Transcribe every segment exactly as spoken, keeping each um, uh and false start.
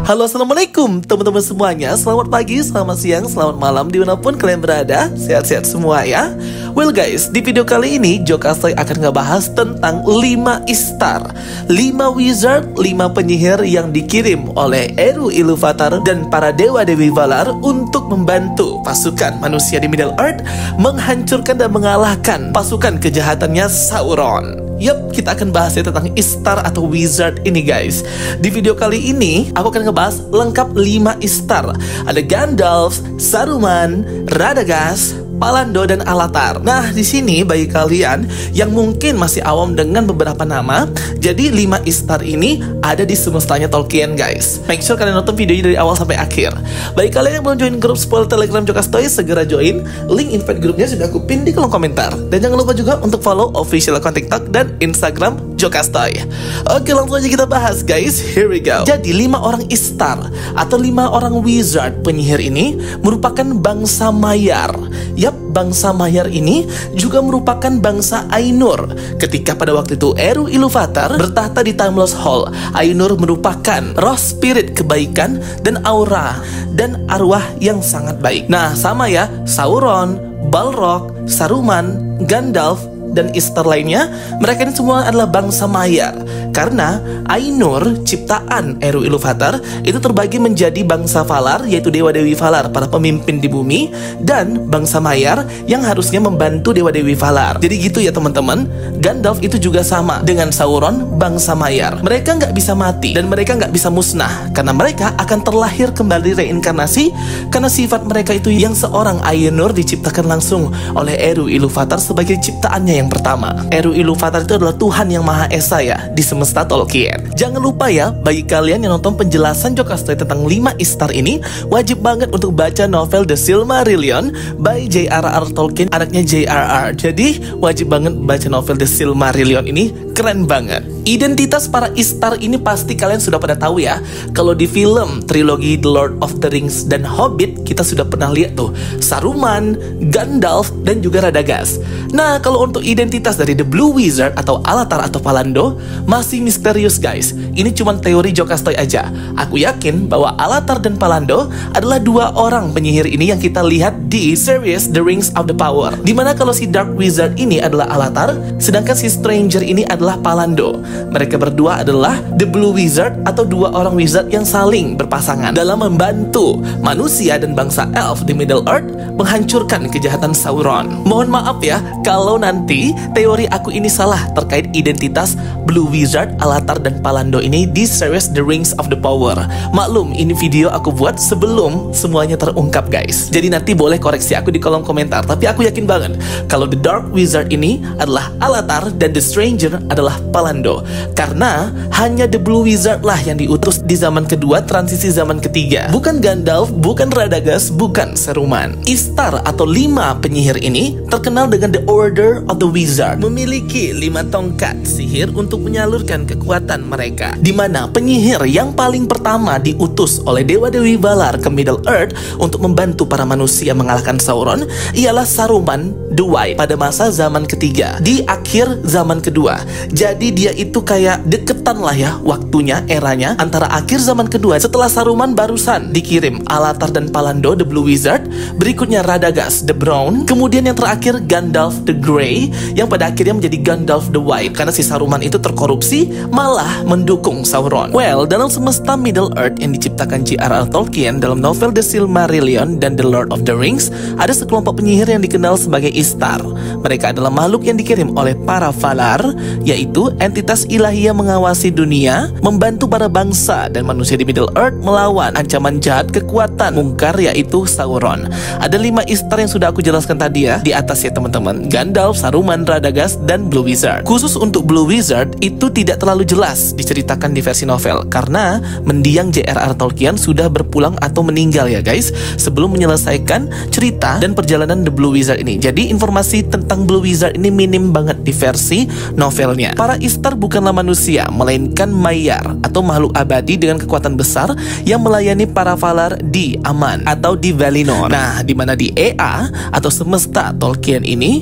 Halo, assalamualaikum teman-teman semuanya. Selamat pagi, selamat siang, selamat malam dimanapun kalian berada. Sehat-sehat semua ya. Well guys, di video kali ini Jokastoy akan ngebahas tentang lima Istar, lima wizard, lima penyihir yang dikirim oleh Eru Iluvatar dan para dewa-dewi Valar untuk membantu pasukan manusia di Middle Earth menghancurkan dan mengalahkan pasukan kejahatannya Sauron. Yup, kita akan bahas ya tentang Istar atau wizard ini guys. Di video kali ini aku akan ngebahas lengkap lima Istar. Ada Gandalf, Saruman, Radagast, Palando, dan Alatar. Nah, di sini bagi kalian yang mungkin masih awam dengan beberapa nama, jadi lima Istar ini ada di semestanya Tolkien guys. Make sure kalian nonton videonya dari awal sampai akhir. Bagi kalian yang belum join grup spoiler Telegram Jokastoy, segera join. Link invite grupnya sudah aku pin di kolom komentar. Dan jangan lupa juga untuk follow official account TikTok dan Instagram Jokastoy. Oke, langsung aja kita bahas guys. Here we go. Jadi lima orang Istar atau lima orang wizard penyihir ini merupakan bangsa Maiar. Yap, bangsa Maiar ini juga merupakan bangsa Ainur. Ketika pada waktu itu Eru Iluvatar bertahta di Timeless Hall, Ainur merupakan roh spirit kebaikan dan aura dan arwah yang sangat baik. Nah, sama ya, Sauron, Balrog, Saruman, Gandalf, dan Istar lainnya, mereka ini semua adalah bangsa Maiar. Karena Ainur, ciptaan Eru Iluvatar, itu terbagi menjadi bangsa Valar, yaitu dewa-dewi Valar, para pemimpin di bumi, dan bangsa Maiar yang harusnya membantu dewa-dewi Valar. Jadi gitu ya teman-teman. Gandalf itu juga sama dengan Sauron, bangsa Maiar. Mereka nggak bisa mati dan mereka nggak bisa musnah, karena mereka akan terlahir kembali reinkarnasi, karena sifat mereka itu yang seorang Ainur diciptakan langsung oleh Eru Iluvatar sebagai ciptaannya yang yang pertama. Eru Iluvatar itu adalah Tuhan yang Maha Esa ya di semesta Tolkien. Jangan lupa ya, bagi kalian yang nonton penjelasan Jokastoy tentang lima Istar ini, wajib banget untuk baca novel The Silmarillion by J R R Tolkien, anaknya J R R. Jadi wajib banget baca novel The Silmarillion ini, keren banget. Identitas para Istar ini pasti kalian sudah pada tahu ya. Kalau di film trilogi The Lord of the Rings dan Hobbit, kita sudah pernah lihat tuh Saruman, Gandalf, dan juga Radagast. Nah, kalau untuk identitas dari The Blue Wizard atau Alatar atau Palando masih misterius guys. Ini cuma teori Jokastoy aja. Aku yakin bahwa Alatar dan Palando adalah dua orang penyihir ini yang kita lihat di series The Rings of the Power. Dimana kalau si Dark Wizard ini adalah Alatar, sedangkan si Stranger ini adalah Palando. Mereka berdua adalah The Blue Wizard atau dua orang wizard yang saling berpasangan dalam membantu manusia dan bangsa elf di Middle Earth menghancurkan kejahatan Sauron. Mohon maaf ya kalau nanti teori aku ini salah terkait identitas Blue Wizard, Alatar, dan Palando ini di series The Rings of the Power. Maklum, ini video aku buat sebelum semuanya terungkap guys. Jadi nanti boleh koreksi aku di kolom komentar. Tapi aku yakin banget kalau The Dark Wizard ini adalah Alatar dan The Stranger adalah Palando. Karena hanya The Blue Wizard lah yang diutus di zaman kedua transisi zaman ketiga. Bukan Gandalf, bukan Radagast, bukan Saruman. Istar atau lima penyihir ini terkenal dengan The Order of the Wizard, memiliki lima tongkat sihir untuk menyalurkan kekuatan mereka. Dimana penyihir yang paling pertama diutus oleh dewa-dewi Valar ke Middle Earth untuk membantu para manusia mengalahkan Sauron ialah Saruman the White pada masa zaman ketiga, di akhir zaman kedua. Jadi dia itu kayak deketan lah ya waktunya, eranya antara akhir zaman kedua. Setelah Saruman barusan dikirim Alatar dan Palando the Blue Wizard, berikutnya Radagast the Brown, kemudian yang terakhir Gandalf the Grey, yang pada akhirnya menjadi Gandalf the White karena si Saruman itu terkorupsi malah mendukung Sauron. Well, dalam semesta Middle Earth yang diciptakan J R R Tolkien dalam novel The Silmarillion dan The Lord of the Rings, ada sekelompok penyihir yang dikenal sebagai Istar. Mereka adalah makhluk yang dikirim oleh para Valar, yaitu entitas ilahi yang mengawasi dunia, membantu para bangsa dan manusia di Middle Earth melawan ancaman jahat kekuatan mungkar, yaitu Sauron. Ada lima Istar yang sudah aku jelaskan tadi ya di atas ya teman-teman. Gandalf, Saruman, Radagast, dan Blue Wizard. Khusus untuk Blue Wizard itu tidak terlalu jelas diceritakan di versi novel karena mendiang J R R Tolkien sudah berpulang atau meninggal ya guys sebelum menyelesaikan cerita dan perjalanan The Blue Wizard ini. Jadi informasi tentang Blue Wizard ini minim banget di versi novelnya. Para Istar bukanlah manusia, melainkan Maiar atau makhluk abadi dengan kekuatan besar yang melayani para Valar di Aman atau di Valinor. Nah, di mana di E A atau semesta Tolkien ini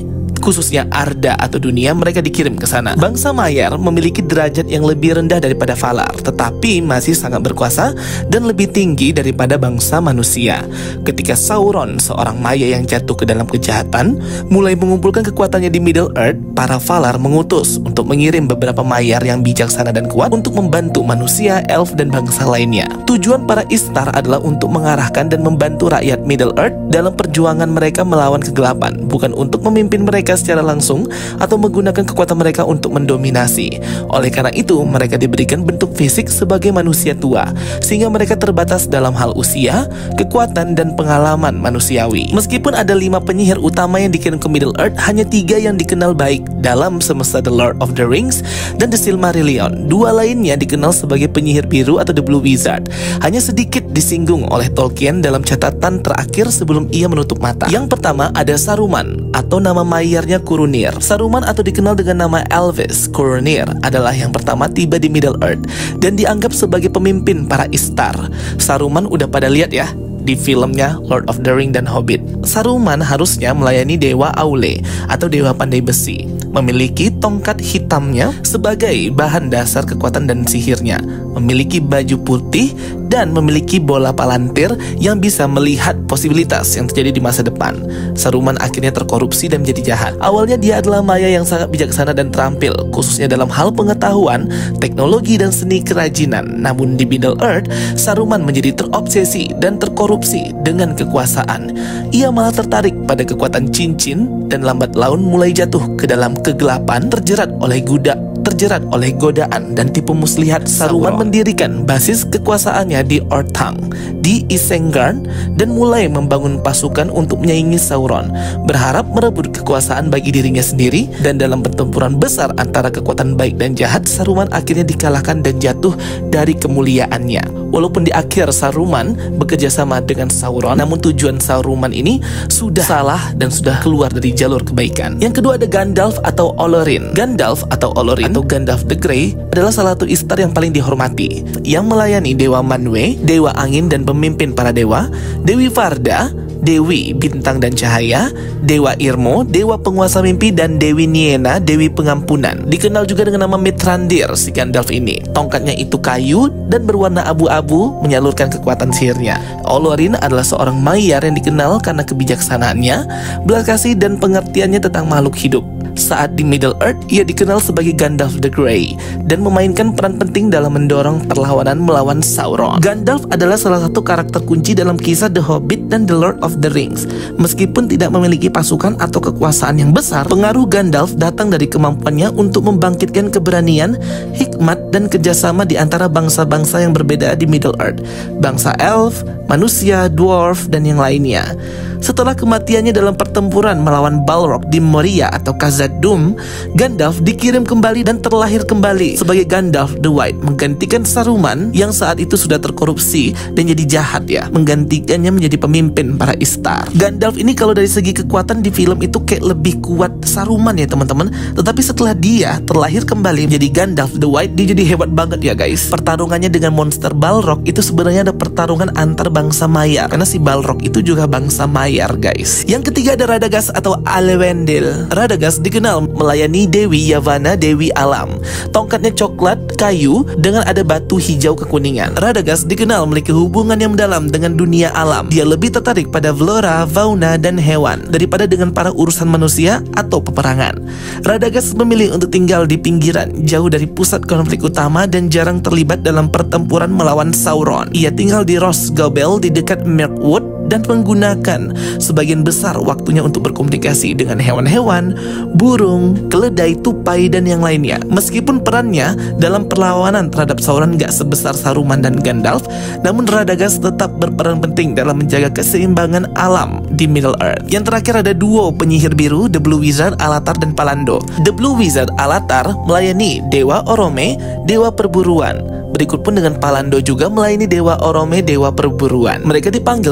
khususnya Arda atau dunia, mereka dikirim ke sana. Bangsa Maiar memiliki derajat yang lebih rendah daripada Valar, tetapi masih sangat berkuasa dan lebih tinggi daripada bangsa manusia. Ketika Sauron, seorang Maya yang jatuh ke dalam kejahatan, mulai mengumpulkan kekuatannya di Middle Earth, para Valar mengutus untuk mengirim beberapa Maiar yang bijaksana dan kuat untuk membantu manusia, elf, dan bangsa lainnya. Tujuan para Istar adalah untuk mengarahkan dan membantu rakyat Middle Earth dalam perjuangan mereka melawan kegelapan, bukan untuk memimpin mereka secara langsung atau menggunakan kekuatan mereka untuk mendominasi. Oleh karena itu, mereka diberikan bentuk fisik sebagai manusia tua, sehingga mereka terbatas dalam hal usia, kekuatan, dan pengalaman manusiawi. Meskipun ada lima penyihir utama yang dikirim ke Middle Earth, hanya tiga yang dikenal baik dalam semesta The Lord of the Rings dan The Silmarillion. Dua lainnya dikenal sebagai penyihir biru atau The Blue Wizard. Hanya sedikit disinggung oleh Tolkien dalam catatan terakhir sebelum ia menutup mata. Yang pertama ada Saruman, atau nama mayarnya Curunir. Saruman atau dikenal dengan nama Elvis Curunir adalah yang pertama tiba di Middle Earth dan dianggap sebagai pemimpin para Istar. Saruman udah pada lihat ya di filmnya Lord of the Ring dan Hobbit. Saruman harusnya melayani Dewa Aule atau Dewa Pandai Besi, memiliki tongkat hitamnya sebagai bahan dasar kekuatan dan sihirnya, memiliki baju putih, dan memiliki bola palantir yang bisa melihat posibilitas yang terjadi di masa depan. Saruman akhirnya terkorupsi dan menjadi jahat. Awalnya dia adalah Maya yang sangat bijaksana dan terampil, khususnya dalam hal pengetahuan, teknologi, dan seni kerajinan. Namun di Middle Earth, Saruman menjadi terobsesi dan terkorupsi dengan kekuasaan. Ia malah tertarik pada kekuatan cincin dan lambat laun mulai jatuh ke dalam kegelapan, terjerat oleh gudak terjerat oleh godaan dan tipu muslihat. Saruman mendirikan basis kekuasaannya di Orthanc, di Isengard, dan mulai membangun pasukan untuk menyaingi Sauron, berharap merebut kekuasaan bagi dirinya sendiri. Dan dalam pertempuran besar antara kekuatan baik dan jahat, Saruman akhirnya dikalahkan dan jatuh dari kemuliaannya. Walaupun di akhir Saruman bekerja sama dengan Sauron, namun tujuan Saruman ini sudah salah dan sudah keluar dari jalur kebaikan. Yang kedua ada Gandalf atau Olorin. Gandalf atau Olorin atau Gandalf the Grey adalah salah satu Istar yang paling dihormati, yang melayani Dewa Manwë, Dewa Angin dan pemimpin para dewa, Dewi Varda, Dewi Bintang dan Cahaya, Dewa Irmo, Dewa Penguasa Mimpi, dan Dewi Niena, Dewi Pengampunan. Dikenal juga dengan nama Mithrandir si Gandalf ini. Tongkatnya itu kayu dan berwarna abu-abu, menyalurkan kekuatan sihirnya. Olorin adalah seorang Maiar yang dikenal karena kebijaksanaannya, belas kasih, dan pengertiannya tentang makhluk hidup. Saat di Middle Earth, ia dikenal sebagai Gandalf the Grey dan memainkan peran penting dalam mendorong perlawanan melawan Sauron. Gandalf adalah salah satu karakter kunci dalam kisah The Hobbit dan The Lord of the Rings. Meskipun tidak memiliki pasukan atau kekuasaan yang besar, pengaruh Gandalf datang dari kemampuannya untuk membangkitkan keberanian, hikmat, dan kerjasama di antara bangsa-bangsa yang berbeda di Middle Earth, bangsa elf, manusia, dwarf, dan yang lainnya. Setelah kematiannya dalam pertempuran melawan Balrog di Moria atau Khazad-dûm, Gandalf dikirim kembali dan terlahir kembali sebagai Gandalf the White, menggantikan Saruman yang saat itu sudah terkorupsi dan jadi jahat ya, menggantikannya menjadi pemimpin para Istar. Gandalf ini kalau dari segi kekuatan di film itu kayak lebih kuat Saruman ya teman-teman, tetapi setelah dia terlahir kembali menjadi Gandalf the White, dia jadi hebat banget ya guys. Pertarungannya dengan monster Balrog itu sebenarnya ada pertarungan antar bangsa Maiar, karena si Balrog itu juga bangsa Maiar guys. Yang ketiga ada Radagast atau Elendil. Radagast dikenal melayani Dewi Yavanna, Dewi Alam. Tongkatnya coklat kayu dengan ada batu hijau kekuningan. Radagast dikenal memiliki hubungan yang mendalam dengan dunia alam. Dia lebih tertarik pada flora, fauna, dan hewan daripada dengan para urusan manusia atau peperangan. Radagast memilih untuk tinggal di pinggiran, jauh dari pusat konflik utama, dan jarang terlibat dalam pertempuran melawan Sauron. Ia tinggal di Rhosgobel di dekat Mirkwood dan menggunakan sebagian besar waktunya untuk berkomunikasi dengan hewan-hewan, burung, keledai, tupai, dan yang lainnya. Meskipun perannya dalam perlawanan terhadap Sauron gak sebesar Saruman dan Gandalf, namun Radagast tetap berperan penting dalam menjaga keseimbangan alam di Middle Earth. Yang terakhir ada duo penyihir biru, The Blue Wizard, Alatar, dan Palando. The Blue Wizard Alatar melayani Dewa Orome, Dewa Perburuan. Berikut pun dengan Palando juga melayani Dewa Orome, Dewa Perburuan. Mereka dipanggil The Blue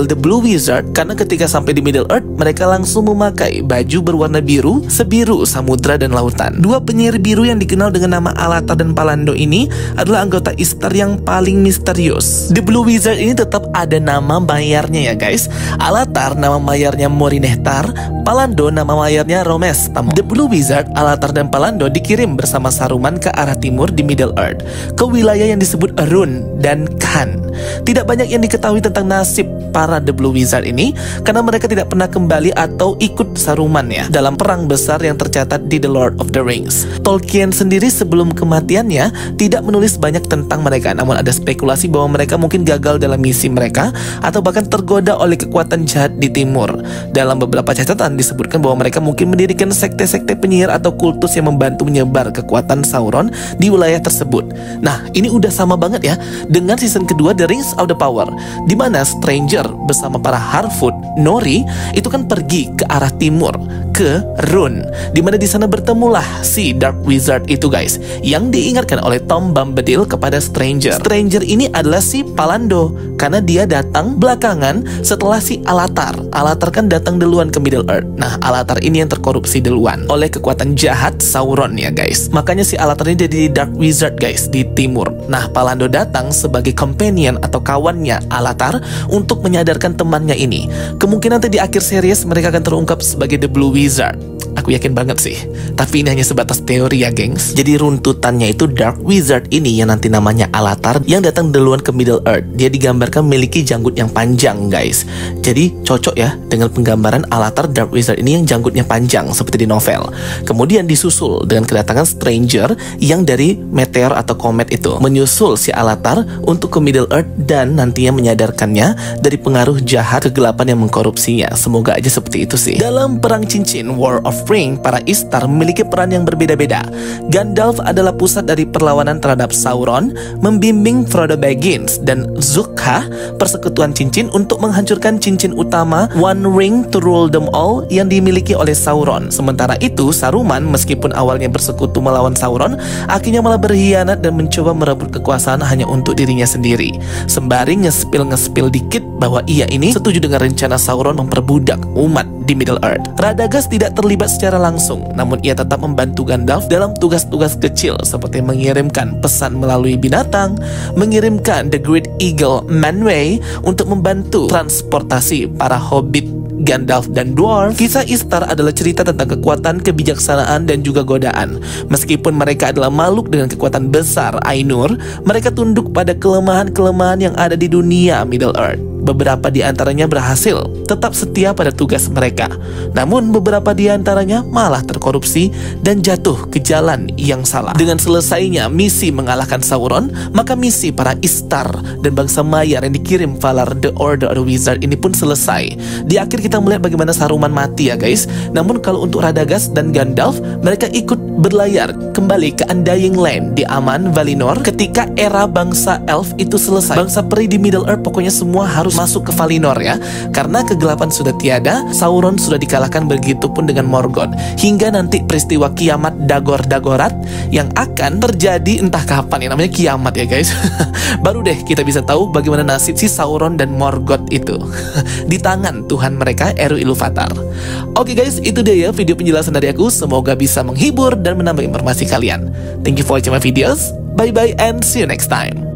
Wizard karena ketika sampai di Middle Earth mereka langsung memakai baju berwarna biru, sebiru samudra dan lautan. Dua penyihir biru yang dikenal dengan nama Alatar dan Palando ini adalah anggota Ishtar yang paling misterius. The Blue Wizard ini tetap ada nama mayarnya ya guys. Alatar nama mayarnya Morinehtar, Palando nama mayarnya Romestam. The Blue Wizard, Alatar dan Palando dikirim bersama Saruman ke arah timur di Middle Earth, ke wilayah yang disebut Run dan Khan. Tidak banyak yang diketahui tentang nasib para The Blue Wizard ini karena mereka tidak pernah kembali atau ikut Saruman ya dalam perang besar yang tercatat di The Lord of the Rings. Tolkien sendiri sebelum kematiannya tidak menulis banyak tentang mereka, namun ada spekulasi bahwa mereka mungkin gagal dalam misi mereka atau bahkan tergoda oleh kekuatan jahat di timur. Dalam beberapa catatan disebutkan bahwa mereka mungkin mendirikan sekte-sekte penyihir atau kultus yang membantu menyebar kekuatan Sauron di wilayah tersebut. Nah, ini udah sama banget ya dengan season kedua The Rings of the Power, di mana Stranger bersama para Harfoot, Nori itu kan pergi ke arah timur ke Run, di mana di sana bertemulah si Dark Wizard itu guys, yang diingatkan oleh Tom Bombadil kepada Stranger. Stranger ini adalah si Palando karena dia datang belakangan setelah si Alatar. Alatar kan datang duluan ke Middle Earth. Nah, Alatar ini yang terkorupsi duluan oleh kekuatan jahat Sauron ya guys. Makanya si Alatar ini jadi Dark Wizard guys di timur. Nah, Palando datang sebagai companion atau kawannya Alatar untuk menyadarkan temannya ini. Kemungkinan nanti di akhir series mereka akan terungkap sebagai The Blue Wizard. Aku yakin banget sih. Tapi ini hanya sebatas teori ya gengs. Jadi runtutannya itu Dark Wizard ini yang nanti namanya Alatar yang datang duluan ke Middle Earth. Dia digambarkan memiliki janggut yang panjang guys. Jadi cocok ya dengan penggambaran Alatar Dark Wizard ini yang janggutnya panjang seperti di novel. Kemudian disusul dengan kedatangan Stranger yang dari meteor atau komet itu, menyusul si Alatar untuk ke Middle Earth dan nantinya menyadarkannya dari pengaruh jahat kegelapan yang mengkorupsinya. Semoga aja seperti itu sih. Dalam perang cincin War of Ring, para Ishtar memiliki peran yang berbeda-beda. Gandalf adalah pusat dari perlawanan terhadap Sauron, membimbing Frodo Baggins dan Zukha persekutuan cincin untuk menghancurkan cincin utama One Ring to Rule Them All yang dimiliki oleh Sauron. Sementara itu Saruman meskipun awalnya bersekutu melawan Sauron, akhirnya malah berkhianat dan mencoba merebut kekuasaan hanya untuk dirinya sendiri, sembari ngespil-ngespil dikit bahwa ia ini setuju dengan rencana Sauron memperbudak umat di Middle Earth. Radagast tidak terlibat secara langsung, namun ia tetap membantu Gandalf dalam tugas-tugas kecil seperti mengirimkan pesan melalui binatang, mengirimkan The Great Eagle Manwë untuk membantu transportasi para hobbit Gandalf dan Dwarf. Kisah Ishtar adalah cerita tentang kekuatan, kebijaksanaan, dan juga godaan. Meskipun mereka adalah makhluk dengan kekuatan besar Ainur, mereka tunduk pada kelemahan-kelemahan yang ada di dunia Middle Earth. Beberapa di antaranya berhasil tetap setia pada tugas mereka, namun beberapa di antaranya malah terkorupsi dan jatuh ke jalan yang salah. Dengan selesainya misi mengalahkan Sauron, maka misi para Ishtar dan bangsa Maiar yang dikirim Valar The Order of the Wizard ini pun selesai. Di akhir kita melihat bagaimana Saruman mati ya guys. Namun kalau untuk Radagast dan Gandalf, mereka ikut berlayar kembali ke Undying Land di Aman Valinor ketika era bangsa Elf itu selesai. Bangsa peri di Middle Earth pokoknya semua harus masuk ke Valinor ya, karena kegelapan sudah tiada, Sauron sudah dikalahkan, begitupun dengan Morgoth, hingga nanti peristiwa kiamat Dagor-Dagorat yang akan terjadi entah kapan ya, namanya kiamat ya guys. Baru deh kita bisa tahu bagaimana nasib si Sauron dan Morgoth itu di tangan Tuhan mereka Eru Ilúvatar. Oke guys, itu dia ya video penjelasan dari aku, semoga bisa menghibur dan menambah informasi kalian. Thank you for watching my videos, bye bye and see you next time.